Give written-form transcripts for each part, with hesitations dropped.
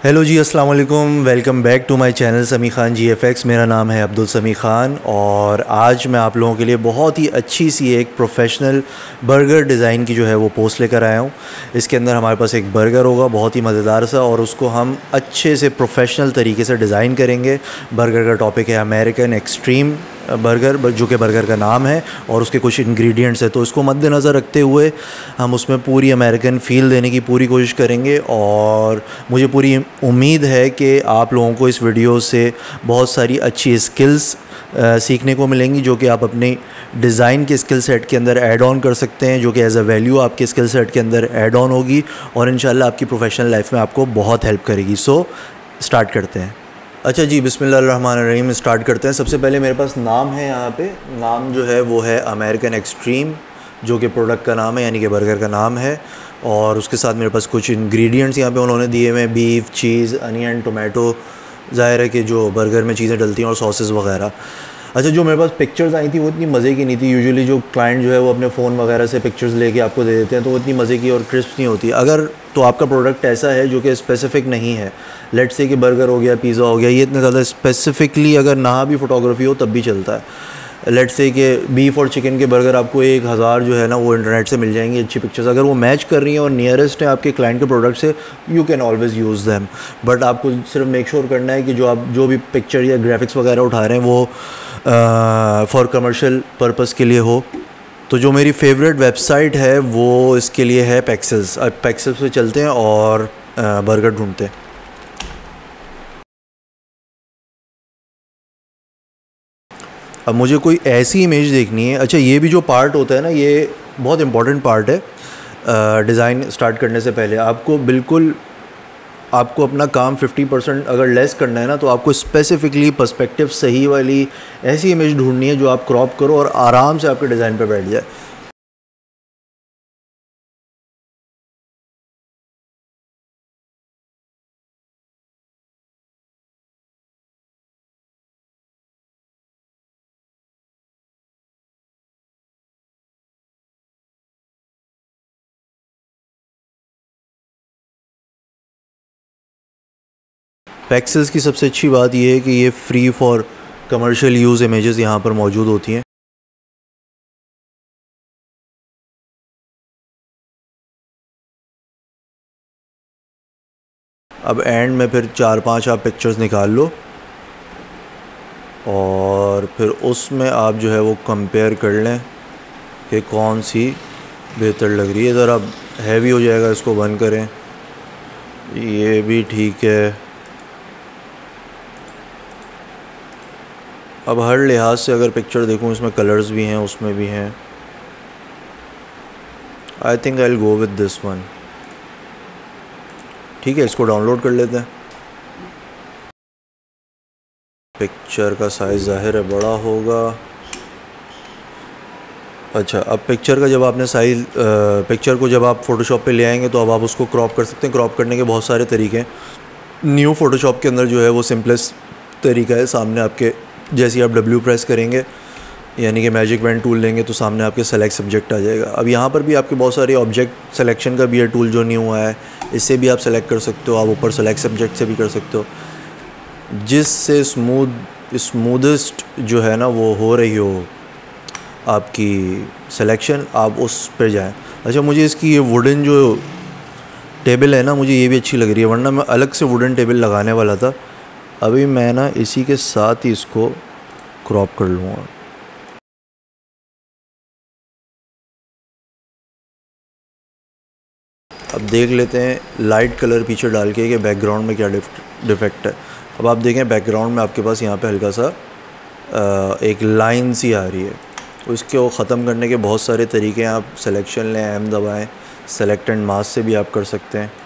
Hello जी, अस्सलाम वालेकुम। Welcome back to my channel Sami Khan GFX। मेरा नाम है अब्दुल समी ख़ान और आज मैं आप लोगों के लिए बहुत ही अच्छी सी एक प्रोफेशनल बर्गर डिज़ाइन की जो है वो पोस्ट लेकर आया हूँ। इसके अंदर हमारे पास एक बर्गर होगा बहुत ही मज़ेदार सा, और उसको हम अच्छे से प्रोफेशनल तरीके से डिज़ाइन करेंगे। बर्गर का टॉपिक है अमेरिकन एक्सट्रीम बर्गर, जो कि बर्गर का नाम है, और उसके कुछ इंग्रेडिएंट्स है। तो इसको मद्देनज़र रखते हुए हम उसमें पूरी अमेरिकन फ़ील देने की पूरी कोशिश करेंगे, और मुझे पूरी उम्मीद है कि आप लोगों को इस वीडियो से बहुत सारी अच्छी स्किल्स सीखने को मिलेंगी, जो कि आप अपने डिज़ाइन के स्किल सेट के अंदर ऐड ऑन कर सकते हैं, जो कि एज अ वैल्यू आपके स्किल सेट के अंदर ऐड ऑन होगी और इंशाल्लाह आपकी प्रोफेशनल लाइफ में आपको बहुत हेल्प करेगी। सो स्टार्ट करते हैं। अच्छा जी, बिस्मिल्लाहिर्रहमानिर्रहीम स्टार्ट करते हैं। सबसे पहले मेरे पास नाम है, यहाँ पे नाम जो है वो है अमेरिकन एक्सट्रीम, जो कि प्रोडक्ट का नाम है, यानी कि बर्गर का नाम है। और उसके साथ मेरे पास कुछ इंग्रेडिएंट्स यहाँ पे उन्होंने दिए हुए हैं, बीफ, चीज़, अनियन, टोमेटो। ज़ाहिर है कि जो बर्गर में चीज़ें डलती हैं और सॉसेस वगैरह। अच्छा, जो मेरे पास पिक्चर्स आई थी वो इतनी मज़े की नहीं थी। यूजुअली जो क्लाइंट जो है वो अपने फ़ोन वगैरह से पिक्चर्स लेके आपको दे देते हैं, तो वो इतनी मज़े की और क्रिस्प नहीं होती। अगर तो आपका प्रोडक्ट ऐसा है जो कि स्पेसिफ़िक नहीं है, लेट्स से कि बर्गर हो गया, पिज़्ज़ा हो गया, ये इतने ज़्यादा स्पेसिफ़िकली अगर ना भी फ़ोटोग्राफी हो तब भी चलता है। लेट्स से कि बीफ और चिकन के बर्गर आपको 1000 जो है ना वो इंटरनेट से मिल जाएंगी अच्छी पिक्चर्स। अगर वो मैच कर रही हैं और नियरेस्ट है आपके क्लाइंट के प्रोडक्ट से, you can always use them. But आपको सिर्फ मेक श्योर करना है कि जो आप जो भी पिक्चर या ग्राफिक्स वगैरह उठा रहे हैं वो फॉर कमर्शियल पर्पज़ के लिए हो। तो जो मेरी फेवरेट वेबसाइट है वो इसके लिए है पेक्सेल्स। अब पेक्सेल्स पे चलते हैं और बर्गर ढूंढते हैं। अब मुझे कोई ऐसी इमेज देखनी है। अच्छा, ये भी जो पार्ट होता है ना, ये बहुत इंपॉर्टेंट पार्ट है। डिज़ाइन स्टार्ट करने से पहले आपको अपना काम 50% अगर लेस करना है ना, तो आपको स्पेसिफिकली पर्सपेक्टिव सही वाली ऐसी इमेज ढूंढनी है जो आप क्रॉप करो और आराम से आपके डिज़ाइन पे बैठ जाए। पेक्सेल्स की सबसे अच्छी बात यह है कि ये free for commercial use images यहाँ पर मौजूद होती हैं। अब एंड में फिर 4-5 आप पिक्चर्स निकाल लो और फिर उसमें आप जो है वो कंपेयर कर लें कि कौन सी बेहतर लग रही है। ज़रा हैवी हो जाएगा, इसको बंद करें। ये भी ठीक है। अब हर लिहाज से अगर पिक्चर देखूं, इसमें कलर्स भी हैं, उसमें भी हैं। I think I will go with this one. ठीक है, इसको डाउनलोड कर लेते हैं। पिक्चर का साइज़ ज़ाहिर है बड़ा होगा। अच्छा, अब पिक्चर का जब आपने साइज़ पिक्चर को जब आप फ़ोटोशॉप पे ले आएंगे तो अब आप उसको क्रॉप कर सकते हैं। क्रॉप करने के बहुत सारे तरीके हैं। न्यू फ़ोटोशॉप के अंदर जो है वो सिंपलेस्ट तरीका है, सामने आपके जैसे आप W प्रेस करेंगे, यानी कि मैजिक वैन टूल लेंगे, तो सामने आपके सेलेक्ट सब्जेक्ट आ जाएगा। अब यहाँ पर भी आपके बहुत सारे ऑब्जेक्ट सिलेक्शन का भी है टूल जो न्यू हुआ है, इससे भी आप सेलेक्ट कर सकते हो। आप ऊपर सेलेक्ट सब्जेक्ट से भी कर सकते हो, जिससे स्मूदेस्ट जो है ना वो हो रही हो आपकी सिलेक्शन, आप उस पर जाएं। अच्छा, मुझे इसकी ये वुडन जो टेबल है ना, मुझे ये भी अच्छी लग रही है, वरना मैं अलग से वुडन टेबल लगाने वाला था। अभी मैं ना इसी के साथ ही इसको क्रॉप कर लूँगा। अब देख लेते हैं लाइट कलर पीछे डाल के कि बैकग्राउंड में क्या डिफेक्ट है। अब आप देखें बैकग्राउंड में आपके पास यहाँ पे हल्का सा एक लाइन सी आ रही है। उसको ख़त्म करने के बहुत सारे तरीके हैं। आप सिलेक्शन लें, M दबाएं, सेलेक्ट एंड मास्क से भी आप कर सकते हैं।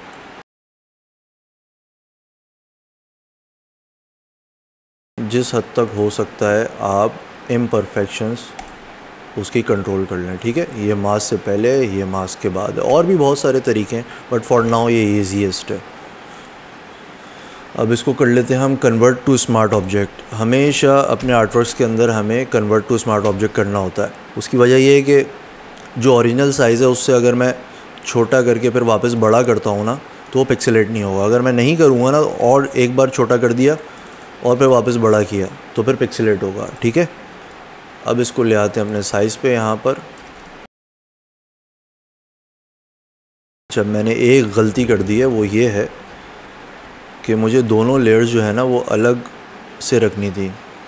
जिस हद तक हो सकता है आप इम्परफेक्शंस उसकी कंट्रोल कर लें। ठीक है, ये मास्क से पहले, ये मास्क के बाद। और भी बहुत सारे तरीके हैं, बट फॉर नाउ ये ईजीएस्ट है। अब इसको कर लेते हैं हम कन्वर्ट टू स्मार्ट ऑब्जेक्ट। हमेशा अपने आर्टवर्क्स के अंदर हमें कन्वर्ट टू स्मार्ट ऑब्जेक्ट करना होता है। उसकी वजह ये है कि जो ओरिजिनल साइज़ है उससे अगर मैं छोटा करके फिर वापस बड़ा करता हूँ ना, तो वो पिक्सेलेट नहीं होगा। अगर मैं नहीं करूँगा ना और एक बार छोटा कर दिया और फिर वापस बड़ा किया तो फिर पिक्सेलेट होगा। ठीक है, अब इसको ले आते हैं अपने साइज़ पे यहाँ पर। जब मैंने एक गलती कर दी है वो ये है कि मुझे दोनों लेयर्स जो है ना वो अलग से रखनी थी।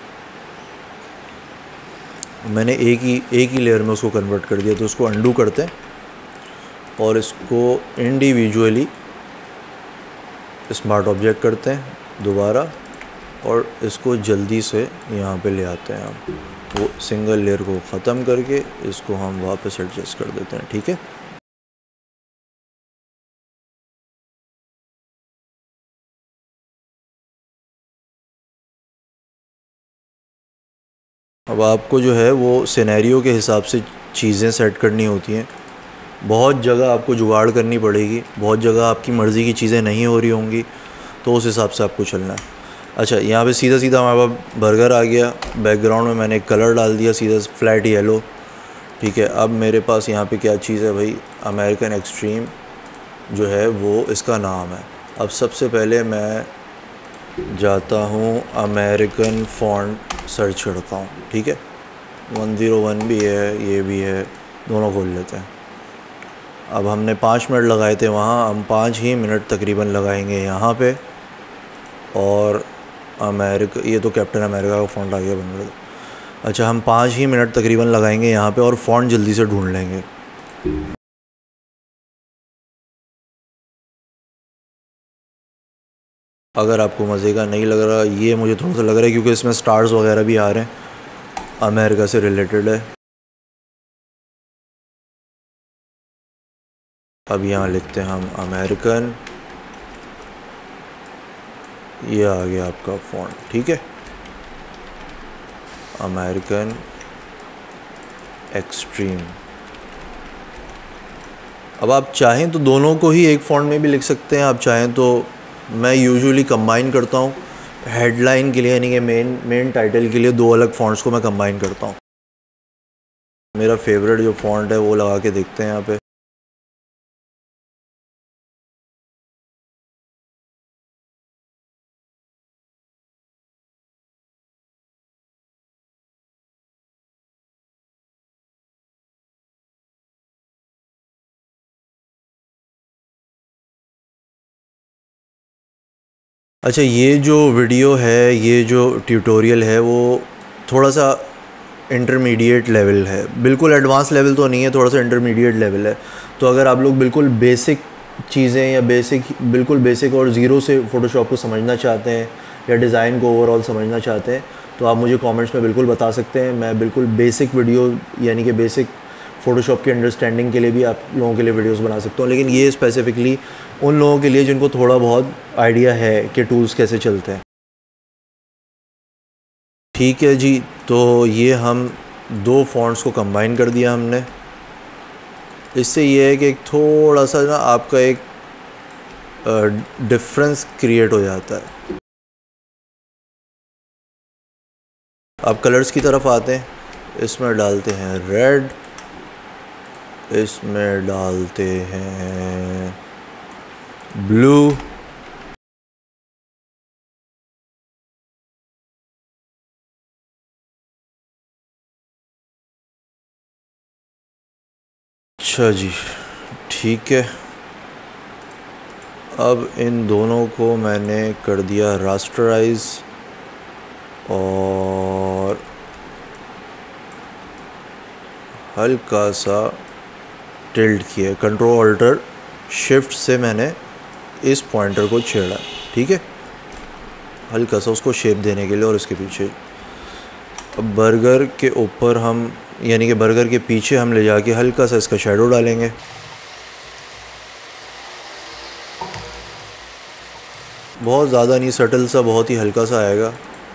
मैंने एक ही लेयर में उसको कन्वर्ट कर दिया। तो उसको अंडू करते हैं और इसको इंडिविजुअली स्मार्ट ऑब्जेक्ट करते हैं दोबारा और इसको जल्दी से यहाँ पे ले आते हैं हम। वो सिंगल लेयर को ख़त्म करके इसको हम वापस एडजस्ट कर देते हैं। ठीक है, अब आपको जो है वो सिनेरियो के हिसाब से चीज़ें सेट करनी होती हैं। बहुत जगह आपको जुगाड़ करनी पड़ेगी, बहुत जगह आपकी मर्ज़ी की चीज़ें नहीं हो रही होंगी, तो उस हिसाब से आपको चलना है। अच्छा, यहाँ पे सीधा सीधा हमारे पास बर्गर आ गया। बैकग्राउंड में मैंने एक कलर डाल दिया सीधा फ्लैट येलो। ठीक है, अब मेरे पास यहाँ पे क्या चीज़ है भाई, अमेरिकन एक्सट्रीम जो है वो इसका नाम है। अब सबसे पहले मैं जाता हूँ अमेरिकन फ़ॉन्ट सर्च करता हूँ। ठीक है, 101 भी है, ये भी है, दोनों खोल लेते हैं। अब हमने 5 मिनट लगाए थे वहाँ, हम 5 ही मिनट तकरीबन लगाएंगे यहाँ पे। और अमेरिका, ये तो कैप्टन अमेरिका का फ़ॉन्ट आ गया बन गया। अच्छा, हम 5 ही मिनट तकरीबन लगाएंगे यहाँ पे और फ़ॉन्ट जल्दी से ढूंढ लेंगे। अगर आपको मज़े का नहीं लग रहा, ये मुझे थोड़ा सा लग रहा है क्योंकि इसमें स्टार्स वगैरह भी आ रहे हैं, अमेरिका से रिलेटेड है। अब यहाँ लिखते हैं हम अमेरिकन, ये आ गया आपका फ़ॉन्ट। ठीक है, अमेरिकन एक्सट्रीम। अब आप चाहें तो दोनों को ही एक फ़ॉन्ट में भी लिख सकते हैं, आप चाहें तो। मैं यूजुअली कंबाइन करता हूँ हेडलाइन के लिए, यानी कि मेन टाइटल के लिए 2 अलग फ़ॉन्ट्स को मैं कंबाइन करता हूँ। मेरा फेवरेट जो फ़ॉन्ट है वो लगा के देखते हैं यहाँ पे। अच्छा, ये जो वीडियो है, ये जो ट्यूटोरियल है वो थोड़ा सा इंटरमीडिएट लेवल है, बिल्कुल एडवांस लेवल तो नहीं है, थोड़ा सा इंटरमीडिएट लेवल है। तो अगर आप लोग बिल्कुल बेसिक चीज़ें या बिल्कुल बेसिक और ज़ीरो से फ़ोटोशॉप को समझना चाहते हैं या डिज़ाइन को ओवरऑल समझना चाहते हैं तो आप मुझे कमेंट्स में बिल्कुल बता सकते हैं। मैं बिल्कुल बेसिक वीडियो यानी कि बेसिक फ़ोटोशॉप की अंडरस्टैंडिंग के लिए भी आप लोगों के लिए वीडियोस बना सकता हूँ, लेकिन ये स्पेसिफ़िकली उन लोगों के लिए जिनको थोड़ा बहुत आइडिया है कि टूल्स कैसे चलते हैं। ठीक है जी, तो ये हम 2 फ़ॉन्ट्स को कंबाइन कर दिया हमने। इससे ये है कि एक थोड़ा सा ना आपका एक डिफरेंस क्रिएट हो जाता है। अब कलर्स की तरफ आते हैं, इसमें डालते हैं रेड, इसमें डालते हैं ब्लू, अच्छा जी ठीक है। अब इन दोनों को मैंने कर दिया रास्टराइज और हल्का सा टिल्ट किया, कंट्रोल अल्टर शिफ्ट से मैंने इस पॉइंटर को छेड़ा। ठीक है, हल्का सा उसको शेप देने के लिए और इसके पीछे। अब बर्गर के ऊपर हम यानी कि बर्गर के पीछे हम ले जाके हल्का सा इसका शैडो डालेंगे। बहुत ज़्यादा नहीं, सटल सा, बहुत ही हल्का सा आएगा।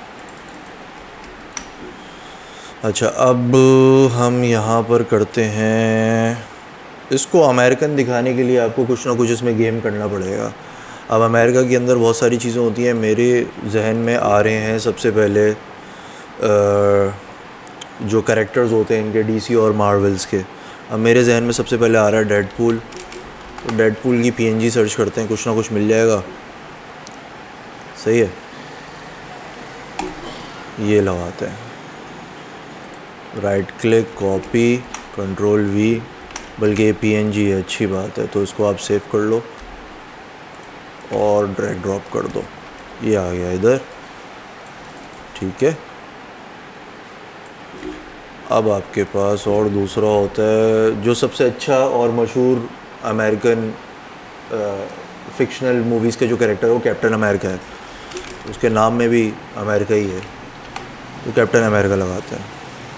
अच्छा, अब हम यहाँ पर करते हैं, इसको अमेरिकन दिखाने के लिए आपको कुछ ना कुछ इसमें गेम करना पड़ेगा। अब अमेरिका के अंदर बहुत सारी चीज़ें होती हैं, मेरे जहन में आ रहे हैं सबसे पहले जो कैरेक्टर्स होते हैं इनके डीसी और मार्वल्स के। अब मेरे जहन में सबसे पहले आ रहा है डेडपूल, तो डेडपूल की पीएनजी सर्च करते हैं, कुछ ना कुछ मिल जाएगा। सही है, ये लगाते हैं, right click, copy, control V. बल्कि ये पीएनजी है, अच्छी बात है, तो इसको आप सेव कर लो और ड्रैग ड्रॉप कर दो, ये आ गया इधर। ठीक है, अब आपके पास और दूसरा होता है जो सबसे अच्छा और मशहूर अमेरिकन फिक्शनल मूवीज़ के जो कैरेक्टर है वो कैप्टन अमेरिका है। उसके नाम में भी अमेरिका ही है, तो कैप्टन अमेरिका लगाते हैं।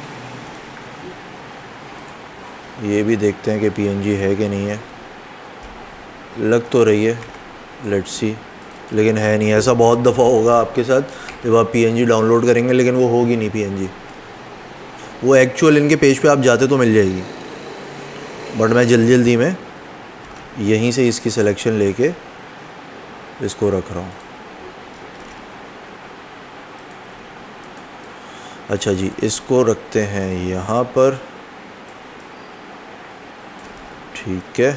ये भी देखते हैं कि पीएनजी है कि नहीं है। लग तो रही है, लेट्स सी, लेकिन है नहीं। ऐसा बहुत दफ़ा होगा आपके साथ जब आप पीएनजी डाउनलोड करेंगे लेकिन वो होगी नहीं पीएनजी। वो एक्चुअल इनके पेज पे आप जाते तो मिल जाएगी, बट मैं जल्दी में यहीं से इसकी सिलेक्शन लेके इसको रख रहा हूँ। अच्छा जी, इसको रखते हैं यहाँ पर। ठीक है,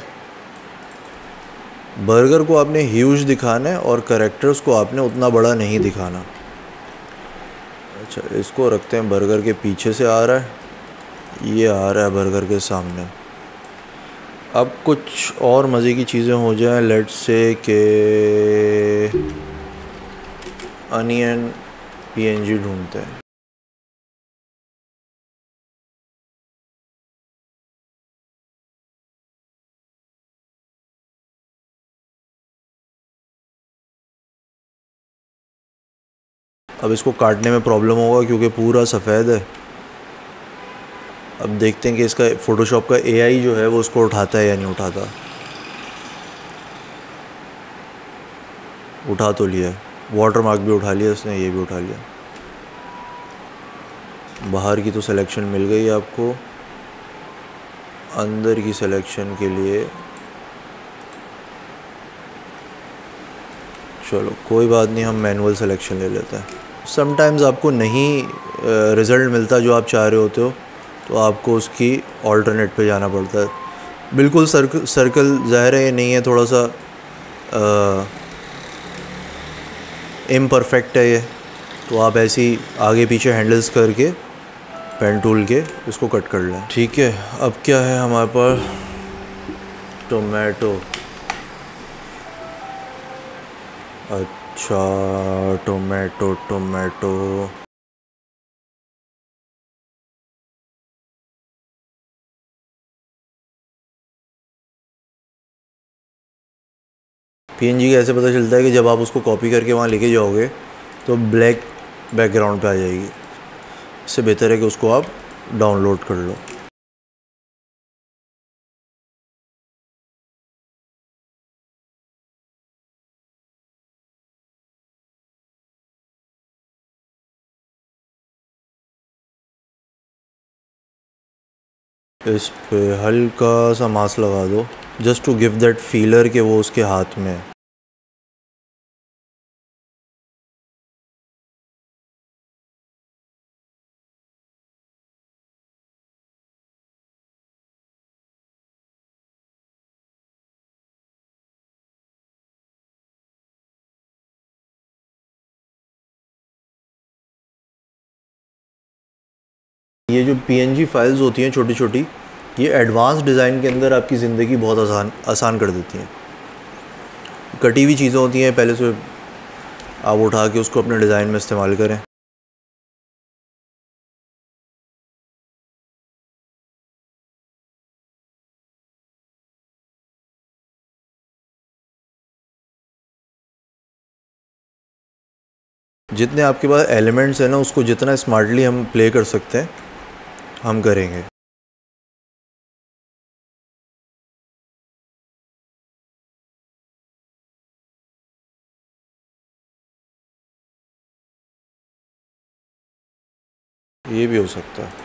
बर्गर को आपने ह्यूज दिखाना है और कैरेक्टर्स को आपने उतना बड़ा नहीं दिखाना। अच्छा, इसको रखते हैं बर्गर के पीछे से आ रहा है, ये आ रहा है बर्गर के सामने। अब कुछ और मज़े की चीज़ें हो जाएं, लेट्स से के अनियन पीएनजी ढूंढते हैं। अब इसको काटने में प्रॉब्लम होगा क्योंकि पूरा सफ़ेद है। अब देखते हैं कि इसका फ़ोटोशॉप का एआई जो है वो उसको उठाता है या नहीं उठाता। उठा तो लिया, वाटर मार्क भी उठा लिया इसने, ये भी उठा लिया। बाहर की तो सिलेक्शन मिल गई आपको, अंदर की सिलेक्शन के लिए चलो कोई बात नहीं, हम मैनुअल सिलेक्शन ले लेते हैं। समटाइम्स आपको नहीं रिज़ल्ट मिलता जो आप चाह रहे होते हो, तो आपको उसकी ऑल्टरनेट पे जाना पड़ता है। बिल्कुल सर्कल ज़ाहिर है ये नहीं है, थोड़ा सा इम्परफेक्ट है ये, तो आप ऐसे ही आगे पीछे हैंडल्स करके पेन टूल के इसको कट कर लें। ठीक है, अब क्या है हमारे पास, टोमेटो। अच्छा, टोमेटो पीएनजी का ऐसे पता चलता है कि जब आप उसको कॉपी करके वहाँ लेके जाओगे तो ब्लैक बैकग्राउंड पे आ जाएगी। इससे बेहतर है कि उसको आप डाउनलोड कर लो। इस पे हल्का सा मास्क लगा दो, just to give that feeler कि वो उसके हाथ में है। ये जो पीएनजी फाइल्स होती हैं छोटी छोटी, ये एडवांस डिज़ाइन के अंदर आपकी ज़िंदगी बहुत आसान कर देती हैं। कटी हुई चीज़ें होती हैं, पहले से आप उठा के उसको अपने डिज़ाइन में इस्तेमाल करें। जितने आपके पास एलिमेंट्स हैं ना, उसको जितना स्मार्टली हम प्ले कर सकते हैं हम करेंगे। ये भी हो सकता है,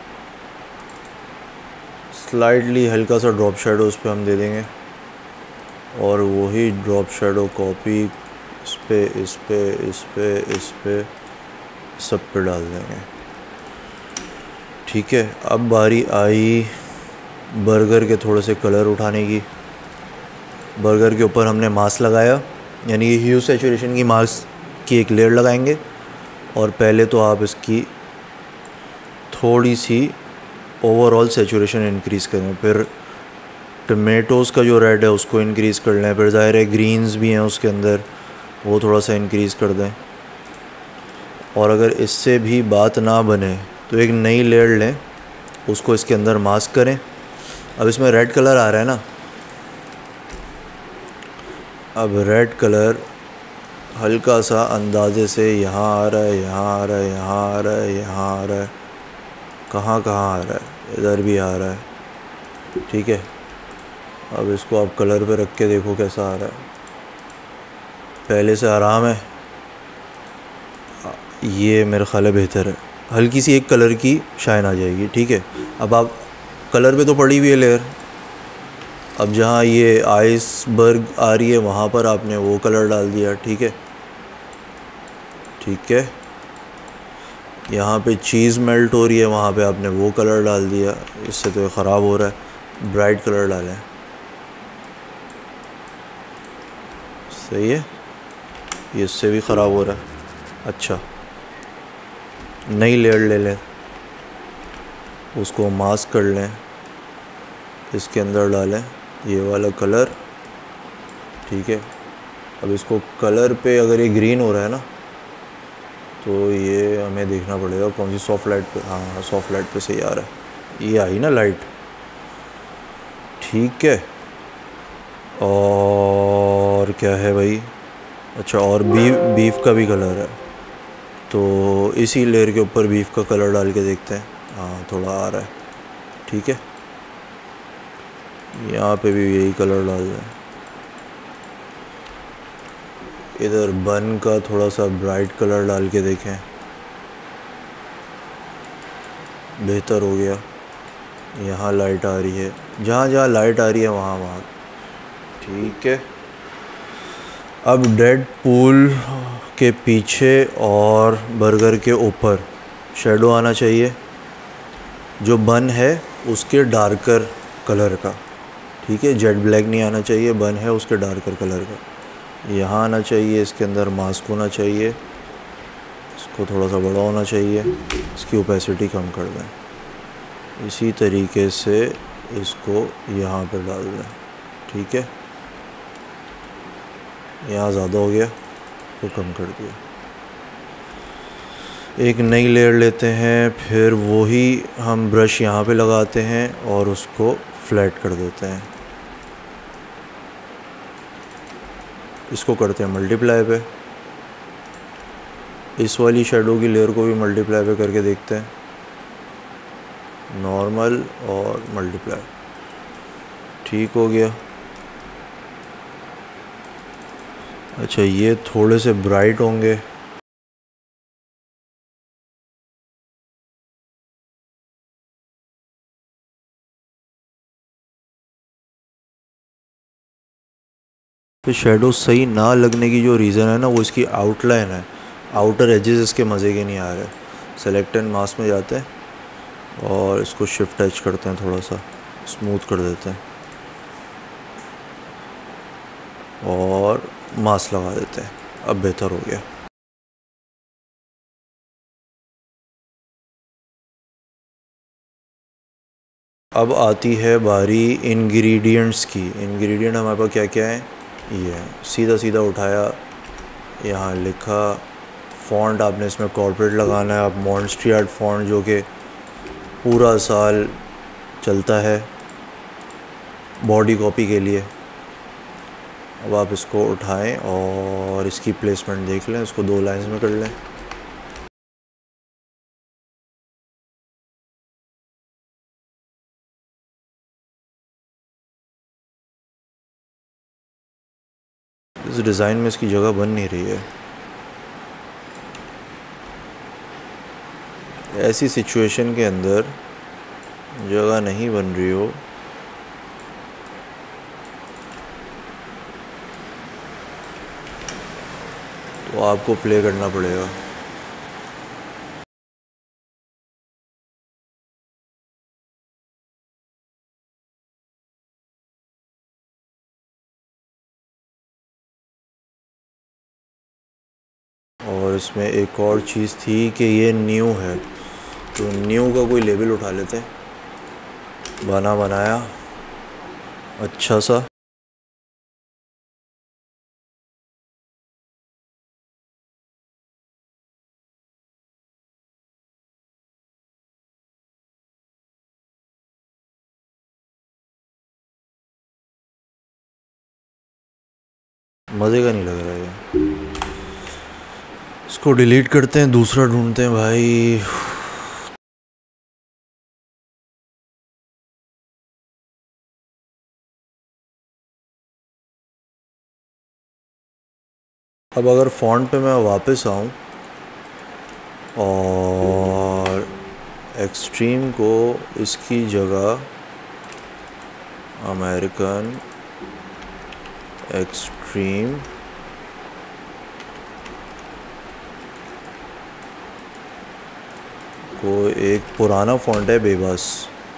स्लाइडली हल्का सा ड्रॉप शेडो उस पर हम दे देंगे, और वही ड्रॉप शेडो कॉपी इस पे सब पे डाल देंगे। ठीक है, अब बारी आई बर्गर के थोड़े से कलर उठाने की। बर्गर के ऊपर हमने मास्क लगाया, यानी ये ह्यू सैचुरेशन की मास्क की एक लेयर लगाएंगे। और पहले तो आप इसकी थोड़ी सी ओवरऑल सैचुरेशन इंक्रीज़ करें, फिर टमेटोज़ का जो रेड है उसको इंक्रीज़ कर लें, फिर ज़ाहिर है ग्रीन्स भी हैं उसके अंदर, वो थोड़ा सा इंक्रीज़ कर दें। और अगर इससे भी बात ना बने तो एक नई लेयर लें, उसको इसके अंदर मास्क करें। अब इसमें रेड कलर आ रहा है ना, अब रेड कलर हल्का सा अंदाजे से यहाँ आ रहा है, यहाँ आ रहा है, यहाँ आ रहा है, यहाँ आ रहा है, कहाँ कहाँ आ रहा है, इधर भी आ रहा है। ठीक है, अब इसको आप कलर पे रख के देखो कैसा आ रहा है। पहले से आराम है, ये मेरा ख्याल है बेहतर है। हल्की सी एक कलर की शाइन आ जाएगी। ठीक है, अब आप कलर पे तो पड़ी हुई है लेयर, अब जहाँ ये आइसबर्ग आ रही है वहाँ पर आपने वो कलर डाल दिया। ठीक है, ठीक है, यहाँ पे चीज़ मेल्ट हो रही है वहाँ पे आपने वो कलर डाल दिया। इससे तो ख़राब हो रहा है, ब्राइट कलर डालें। सही है, ये इससे भी ख़राब हो रहा है। अच्छा, नई लेयर ले लें, उसको मास्क कर लें, इसके अंदर डालें ये वाला कलर। ठीक है, अब इसको कलर पे अगर ये ग्रीन हो रहा है ना तो ये हमें देखना पड़ेगा कौन सी सॉफ्ट लाइट पे। हाँ, सॉफ्ट लाइट पे सही आ रहा है, ये आई ना लाइट। ठीक है, और क्या है भाई, अच्छा, और बीफ का भी कलर है, तो इसी लेयर के ऊपर बीफ का कलर डाल के देखते हैं। हाँ, थोड़ा आ रहा है। ठीक है, यहाँ पे भी यही कलर डाल दें। इधर बन का थोड़ा सा ब्राइट कलर डाल के देखें, बेहतर हो गया। यहाँ लाइट आ रही है, जहाँ जहाँ लाइट आ रही है वहाँ वहाँ। ठीक है, अब डेड पूल के पीछे और बर्गर के ऊपर शेडो आना चाहिए, जो बन है उसके डार्कर कलर का। ठीक है, जेट ब्लैक नहीं आना चाहिए, बन है उसके डार्कर कलर का। यहाँ आना चाहिए, इसके अंदर मास्क होना चाहिए, इसको थोड़ा सा बड़ा होना चाहिए, इसकी ओपेसिटी कम कर दें। इसी तरीके से इसको यहाँ पर डाल दें। ठीक है, यहाँ ज़्यादा हो गया तो कम कर दिया। एक नई लेयर लेते हैं, फिर वही हम ब्रश यहाँ पे लगाते हैं और उसको फ्लैट कर देते हैं। इसको करते हैं मल्टीप्लाई पे, इस वाली शेडो की लेयर को भी मल्टीप्लाई पे करके देखते हैं, नॉर्मल और मल्टीप्लाई। ठीक हो गया। अच्छा, ये थोड़े से ब्राइट होंगे, तो शेडो सही ना लगने की जो रीज़न है ना वो इसकी आउटलाइन है। आउटर एजेस इसके मज़े के नहीं आ रहे। सेलेक्ट एंड मास्क में जाते हैं और इसको शिफ्ट टच करते हैं, थोड़ा सा स्मूथ कर देते हैं और मास्क लगा देते हैं। अब बेहतर हो गया। अब आती है बारी इंग्रेडिएंट्स की। इंग्रेडिएंट हमारे पास क्या क्या है, ये है। सीधा सीधा उठाया, यहाँ लिखा, फ़ॉन्ट आपने इसमें कॉर्पोरेट लगाना है। आप मॉन्स्ट्री आर्ट फ़ॉन्ट जो कि पूरा साल चलता है बॉडी कॉपी के लिए। अब आप इसको उठाएं और इसकी प्लेसमेंट देख लें, इसको 2 लाइंस में कर लें। इस डिज़ाइन में इसकी जगह बन नहीं रही है। ऐसी सिचुएशन के अंदर जगह नहीं बन रही हो तो आपको प्ले करना पड़ेगा। और इसमें एक और चीज़ थी कि ये न्यू है, तो न्यू का कोई लेबल उठा लेते हैं। बना बनाया अच्छा सा। मज़े का नहीं लग रहा है ये। इसको डिलीट करते हैं, दूसरा ढूंढते हैं भाई। अब अगर फ़ॉन्ट पे मैं वापस आऊँ और एक्सट्रीम को इसकी जगह अमेरिकन एक्सट्रीम को एक पुराना फ़ॉन्ट है बेबस,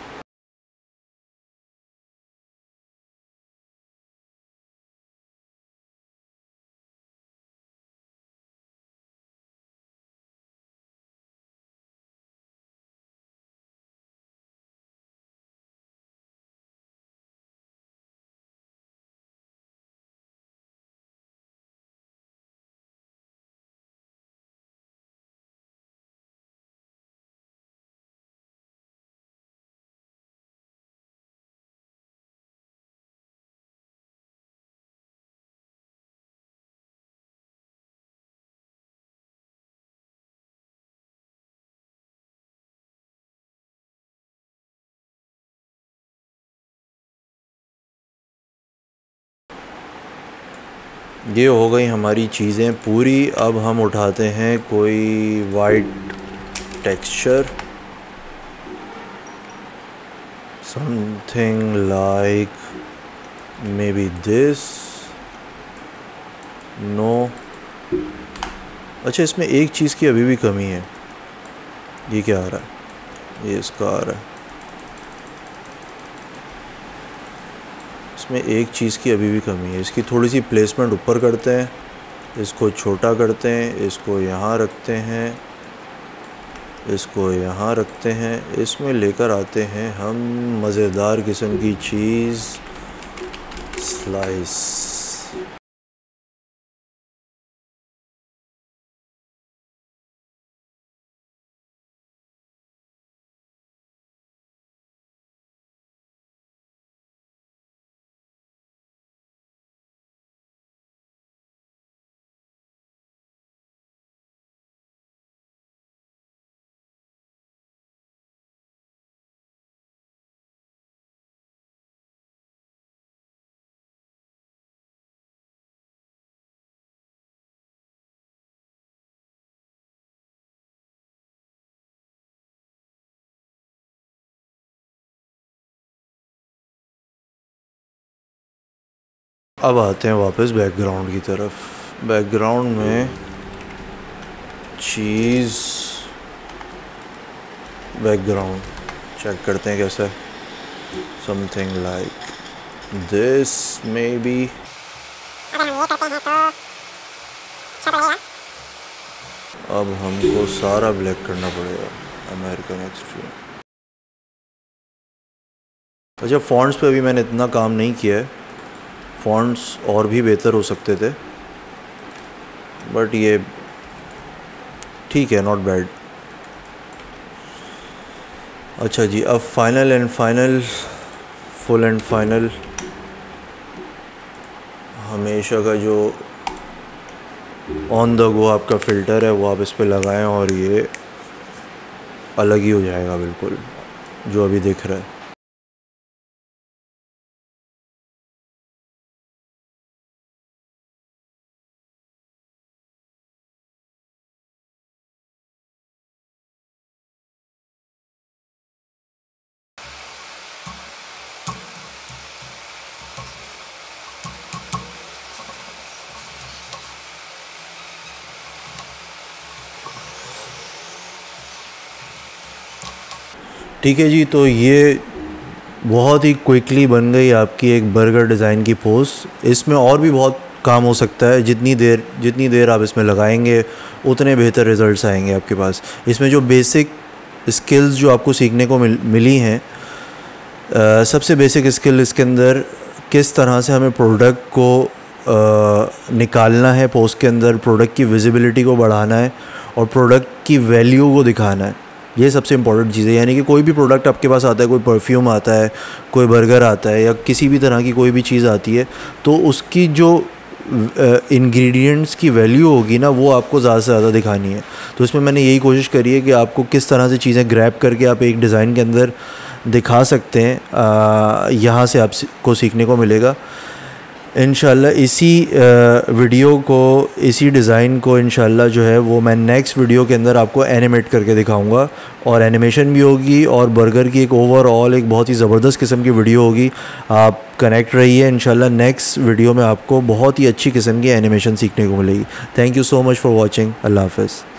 ये हो गई हमारी चीज़ें पूरी। अब हम उठाते हैं कोई white texture, something like maybe this. No, अच्छा इसमें एक चीज़ की अभी भी कमी है। ये क्या आ रहा है? ये इसका आ रहा है। इसमें एक चीज़ की अभी भी कमी है, इसकी थोड़ी सी प्लेसमेंट ऊपर करते हैं, इसको छोटा करते हैं, इसको यहाँ रखते हैं, इसको यहाँ रखते हैं, इसमें लेकर आते हैं हम मज़ेदार किस्म की चीज़, स्लाइस। अब आते हैं वापस बैकग्राउंड की तरफ। बैकग्राउंड में चीज़, बैकग्राउंड चेक करते हैं कैसा है। Something like this maybe. अब हमको सारा ब्लैक करना पड़ेगा, अमेरिकन एक्सट्रीम। अच्छा, फ़ॉन्ट्स पे अभी मैंने इतना काम नहीं किया है, फ़ॉन्ट्स और भी बेहतर हो सकते थे, बट ये ठीक है, नॉट बैड। अच्छा जी, अब final and final, full and final, हमेशा का जो ऑन द गो आपका फ़िल्टर है वो आप इस पे लगाएं और ये अलग ही हो जाएगा बिल्कुल, जो अभी दिख रहा है। ठीक है जी, तो ये बहुत ही क्विकली बन गई आपकी एक बर्गर डिज़ाइन की पोस्ट। इसमें और भी बहुत काम हो सकता है। जितनी देर आप इसमें लगाएंगे उतने बेहतर रिज़ल्ट्स आएंगे आपके पास। इसमें जो बेसिक स्किल्स जो आपको सीखने को मिली हैं, सबसे बेसिक स्किल इसके अंदर किस तरह से हमें प्रोडक्ट को निकालना है पोस्ट के अंदर, प्रोडक्ट की विजिबिलिटी को बढ़ाना है और प्रोडक्ट की वैल्यू को दिखाना है। ये सबसे इंपॉर्टेंट चीज़ है। यानी कि कोई भी प्रोडक्ट आपके पास आता है, कोई परफ्यूम आता है, कोई बर्गर आता है या किसी भी तरह की कोई भी चीज़ आती है, तो उसकी जो इंग्रेडिएंट्स की वैल्यू होगी ना, वो आपको ज़्यादा से ज़्यादा दिखानी है। तो इसमें मैंने यही कोशिश करी है कि आपको किस तरह से चीज़ें ग्रैब करके आप एक डिज़ाइन के अंदर दिखा सकते हैं, यहाँ से आपको सीखने को मिलेगा। इंशाल्लाह इसी वीडियो को, इसी डिज़ाइन को इंशाल्लाह जो है वो मैं नेक्स्ट वीडियो के अंदर आपको एनिमेट करके दिखाऊंगा, और एनिमेशन भी होगी और बर्गर की एक ओवरऑल एक बहुत ही ज़बरदस्त किस्म की वीडियो होगी। आप कनेक्ट रहिए, इंशाल्लाह नेक्स्ट वीडियो में आपको बहुत ही अच्छी किस्म की एनिमेशन सीखने को मिलेगी। Thank you so much for watching. अल्लाह हाफ़िज़।